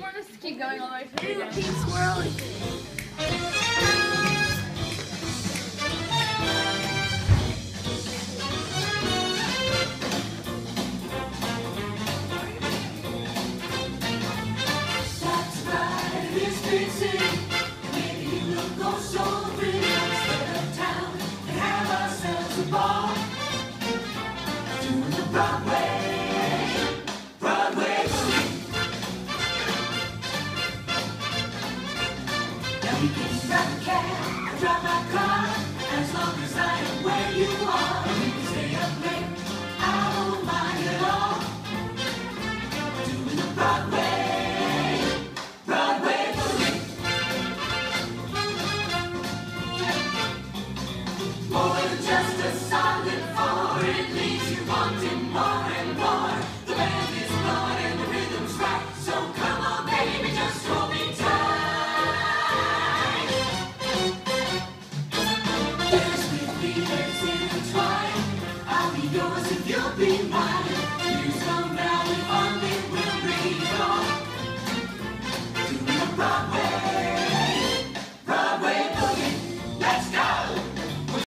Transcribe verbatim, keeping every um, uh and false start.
want us to keep going all the way through again. Keep swirling. That's right, it's busy. Maybe we'll go soaring instead of town and have ourselves a ball. Doing the Broadway, Broadway boogie. Now we can drive a cab, I drive my car, as long as I am where you are. We can stay up late, I don't mind at all. Doing the Broadway, Broadway boogie. More than just a solid four, it leaves you wanting more and more. The band is blowing and the rhythm's right, so come on baby, just hold me tight. Dance with me, let's intertwine. I'll be yours if you'll be mine. Years from now, if only we'll be gone. Doing the Broadway.